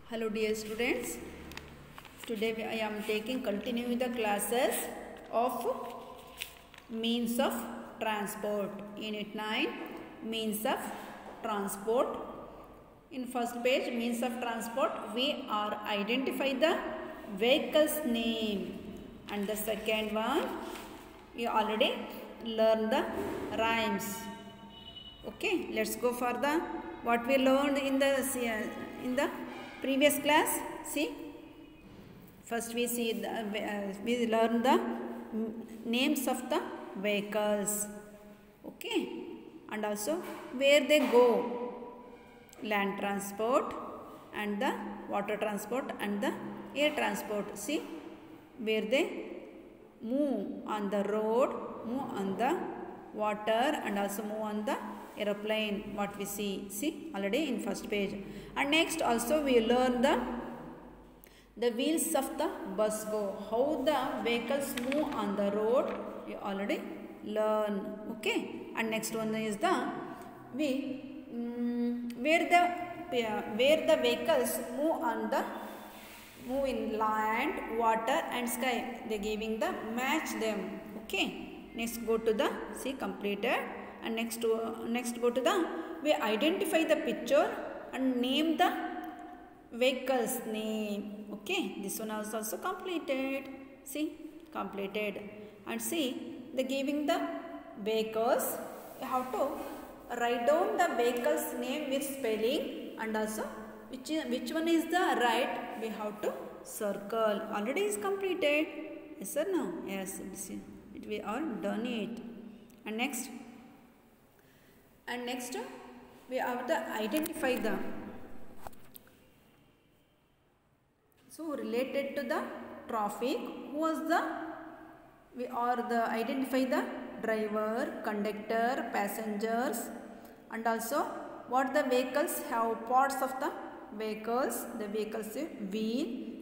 Hello dear students, today I am continuing the classes of means of transport. Unit 9 means of transport. In first page means of transport we are identify the vehicle's name, and the second one we already learned the rhymes. Okay, let's go for the what we learned in the previous class. See, first we see we learn the names of the vehicles. Okay, and also where they go, land transport and the water transport and the air transport. See, where they move on the road, move on the water, and also move on the aeroplane. What we see already in first page. And next also we learn the wheels of the bus go, how the vehicles move on the road. We already learn. Okay, and next one is the where the vehicles move in land, water and sky. They giving the match them. Okay, next go to the completed. And next go to the we identify the picture and name the vehicle's name. Okay, this one is also completed. See, completed. And see, the giving the vehicles, you have to write down the vehicle's name with spelling, and also which one is the right we have to circle. Already is completed. Yes or no? Yes, we are done it. And next we have to identify the, so related to the traffic, who was identify the driver, conductor, passengers, and also what the vehicles have parts of the vehicles. The vehicles wheel,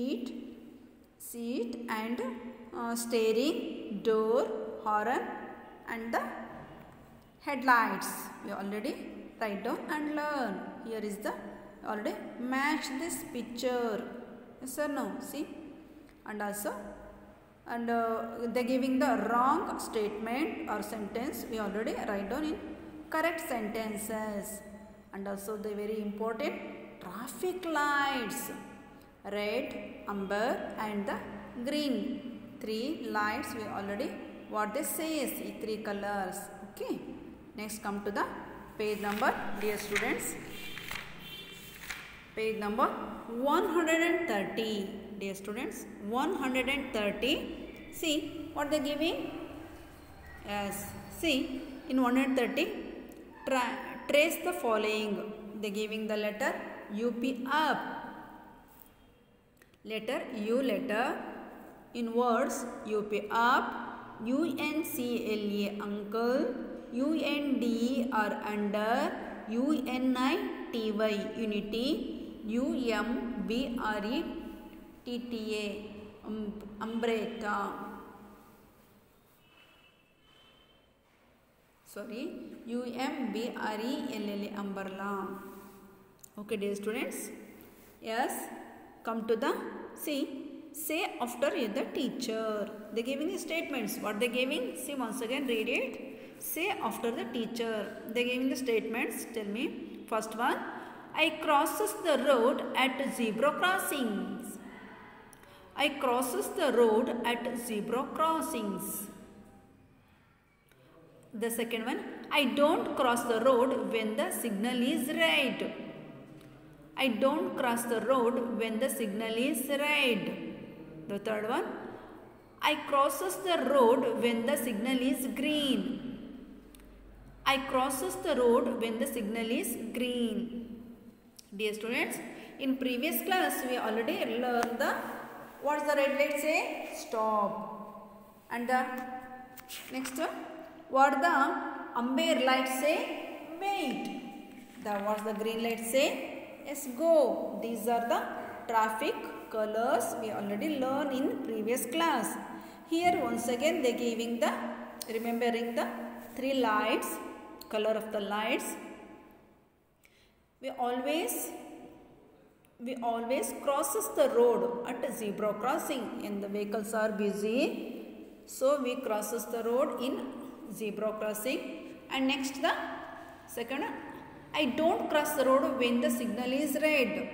seat and steering, door, horn and the headlights. We already write down and learn. Here is the already match this picture. Yes or no? See, and also they giving the wrong statement or sentence. We already write down in correct sentences. And also the very important traffic lights, red, amber and the green. Three lights we already what they say is three colors. Okay. Next come to the page number, dear students, page number 130. Dear students, 130. See what they giving? Yes, see in 130 trace the following. They giving the letter UP up, letter U letter in words UP up, UNCLE uncle, UND or under, UNITY unity, UMBRE TTA umbrella. Sorry, UMBRELLA umbrella. Okay, dear students. Yes, come to the say after the teacher. They giving statements. What they giving? See once again, read it. Say after the teacher. They giving the statements. Tell me. First one, I crosses the road at zebra crossings. I crosses the road at zebra crossings. The second one, I don't cross the road when the signal is red. I don't cross the road when the signal is red. The third one, I crosses the road when the signal is green. I crosses the road when the signal is green. Dear students, in previous class we already learned the what's the red light say? Stop. And the next what the amber light say? Wait. The what's the green light say? Yes, go. These are the traffic colors we already learned in previous class. Here once again they giving the remembering the three lights, color of the lights. We always we always crosses the road at a zebra crossing and the vehicles are busy. So we crosses the road in zebra crossing. And next the second, I don't cross the road when the signal is red.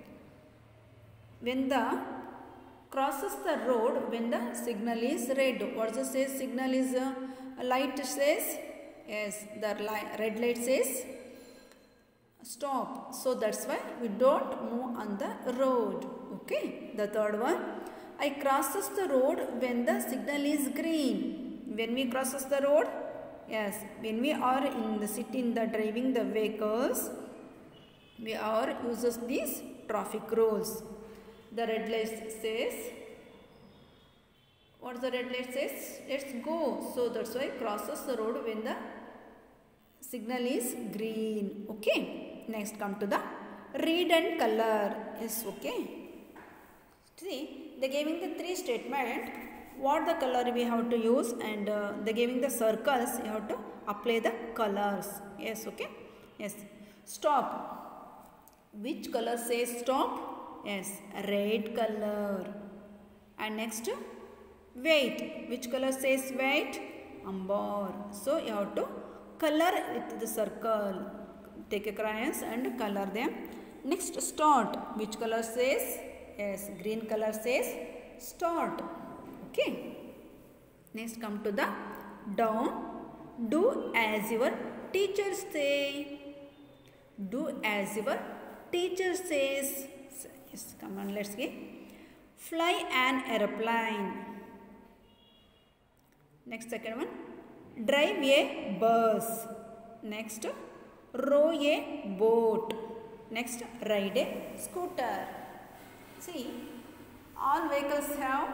When the crosses the road when the signal is red. What does it say? Signal is light says, yes, the red light says stop. So that's why we don't move on the road. Okay. The third one, I crosses the road when the signal is green. When we crosses the road, yes, when we are in the city in the driving the vehicles, we are uses these traffic rules. The red light says, what the red light says? Let's go. So that's why crosses the road when the signal is green. Okay. Next come to the read and color. Yes, okay. See, they giving the three statement. What the color we have to use, and they giving the circles. You have to apply the colors. Yes, okay. Yes. Stop. Which color says stop? Yes, red color. And next, wait. Which color says wait? Amber. So you have to color with the circle. Take a crayons and color them. Next, start. Which color says? Yes, green color says start. Okay. Next, come to the down. Do as your teacher say. Do as your teacher says. Yes, come on, let's get. Fly an aeroplane. Next, second one. Drive a bus. Next, row a boat. Next, ride a scooter. See, all vehicles have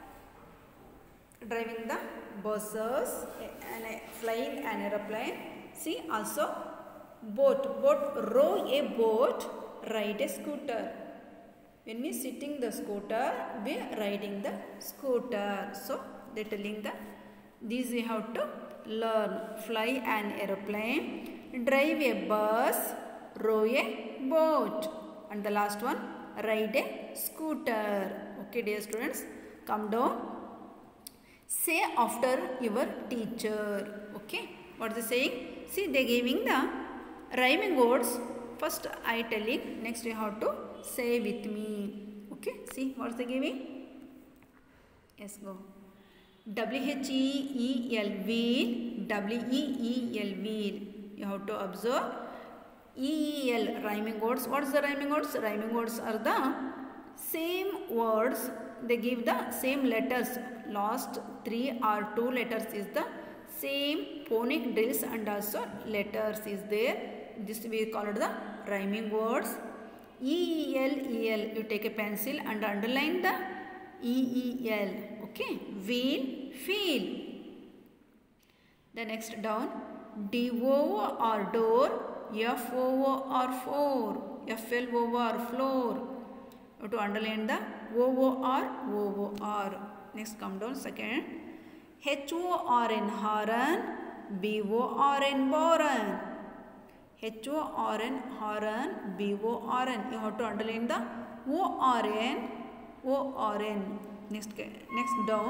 driving the buses and flying an aeroplane. See, also boat. Row a boat, ride a scooter. When we sitting the scooter, we riding the scooter. So they telling the these we have to learn. Fly an aeroplane, drive a bus, row a boat, and the last one, ride a scooter. Okay, dear students, come down. Say after your teacher. Okay, what is they saying? See, they giving the rhyming words. First I telling, next you have to say with me. Okay, see what is they giving? Yes, go. W-H-E-E-L, wheel. W-E-E-L, wheel. You have to observe. E-E-L, rhyming words. What is the rhyming words? Rhyming words are the same words. They give the same letters. Last 3 or 2 letters is the same phonic drills and also letters is there. This we call it the rhyming words. E-E-L, E-L. You take a pencil and underline the E-E-L. Okay. Wheel, feel. The next down. D-O or door. F-O or floor. F-L-O or floor. You have to underline the O-O or O-O-R. Next come down second. H-O-R-N horn. B-O-R-N boron. H-O-R-N horn. B-O-R-N. You have to underline the O-R-N. O-R-N. Next down.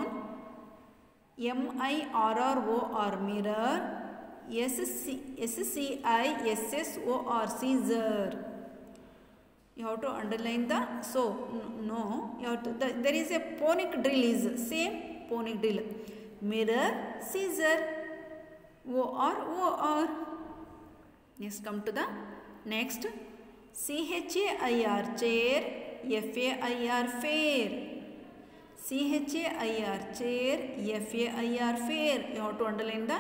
M-I-R-R-O-R mirror. S-C-I-S-S-O-R scissor. You have to underline the, so no, you have to, there is a phonic drill is same phonic drill. Mirror, scissor, O-R. Next come to the next. C-H-A-I-R chair, F-A-I-R fair. C-H-A-I-R chair, F-A-I-R fair. You have to underline the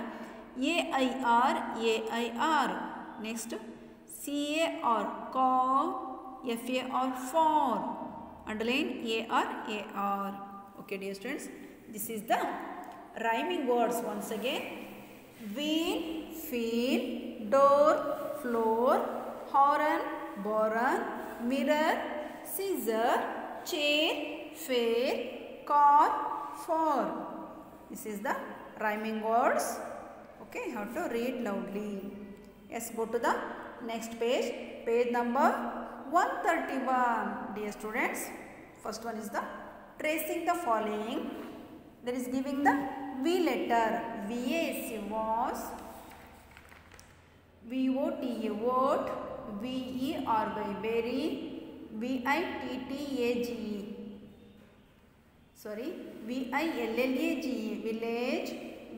A-I-R. Next, C-A-R cow, F-A-R for. Underline A-R. Okay, dear students, this is the rhyming words once again. Wheel, feel, door, floor, horn, boron, mirror, scissor, chair, fair, car, for. This is the rhyming words. Okay, how to read loudly. Yes, go to the next page. page number 131. Dear students, first one is the tracing the following. There is giving the V letter. VAC was, VOTA vote, VERY berry, VITTAGE. Sorry, VILLAGE village,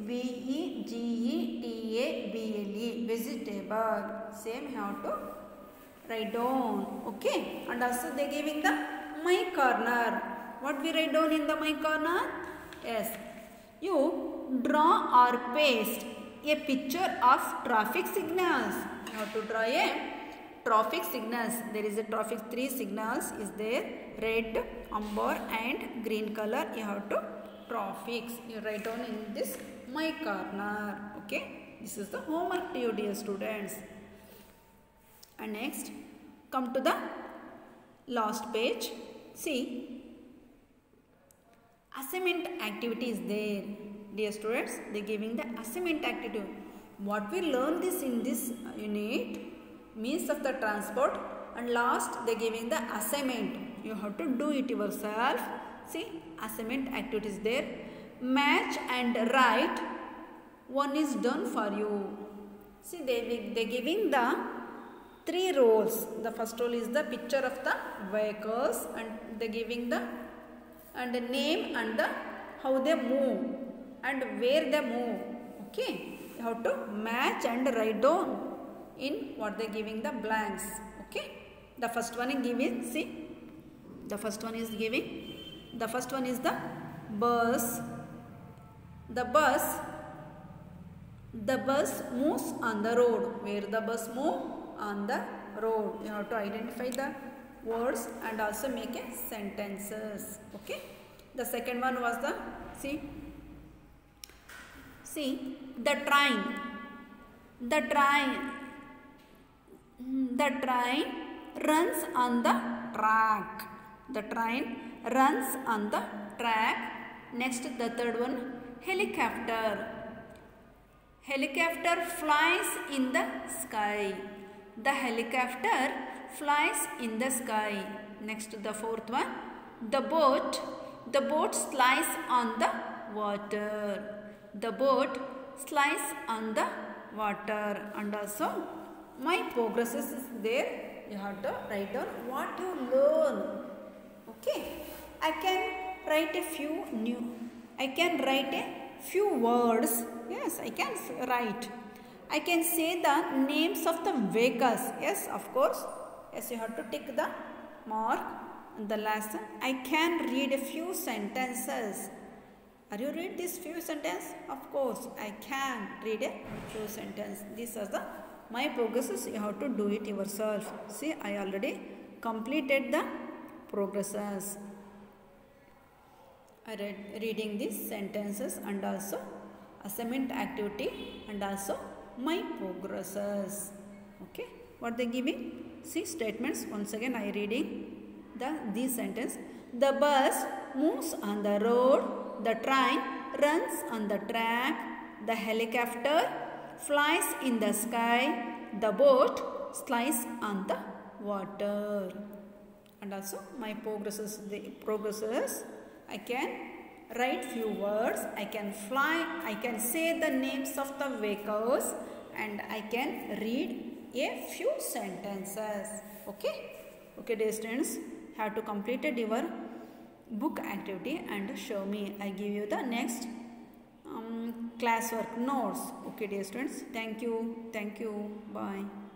VEGETABLE vegetable. Same have to write down. Okay, and also they giving the my corner. What we write down in the my corner? Yes, you draw or paste a picture of traffic signals. You have to draw a traffic signals. There is a traffic 3 signals is there, red, amber and green color. You have to traffics. You write down in this my corner. Okay, this is the homework to you, dear students. And next, come to the last page. See, assignment activity is there. Dear students, they giving the assignment activity. What we learn this in this unit, means of the transport, and last they giving the assignment. You have to do it yourself. See, assignment activity is there. Match and write. One is done for you. See, they giving the 3 roles. The first role is the picture of the vehicles, and they giving the name and the how they move and where they move. Okay, you have to match and write down in what they giving the blanks. Okay, the first one is giving. See, the first one is giving. The first one is the bus. The bus moves on the road. Where the bus move? On the road. You have to identify the words and also make a sentences. Okay, the second one was the see the train runs on the track. The train runs on the track. Next, the third one, helicopter flies in the sky. The helicopter flies in the sky. Next, the fourth one, the boat slides on the water. The boat slides on the water. And also my progress is there. You have to write down what you learn. Okay, I can write a few words. Yes, I can write. I can say the names of the vehicles. Yes, of course. Yes, you have to tick the mark in the lesson. I can read a few sentences. Are you read this few sentences? Of course, I can read a few sentences. These are the my progresses. You have to do it yourself. See, I already completed the progresses. I reading these sentences and also assignment activity and also my progresses. Okay, what they giving? See, statements. Once again, I reading these sentence. The bus moves on the road. The train runs on the track. The helicopter flies in the sky. The boat slides on the water. And also my progresses. I can write few words. I can fly. I can say the names of the vehicles, and I can read a few sentences. Okay. Okay, dear students, have to complete your book activity and show me. I give you the next classwork notes. Okay, dear students, thank you. Bye.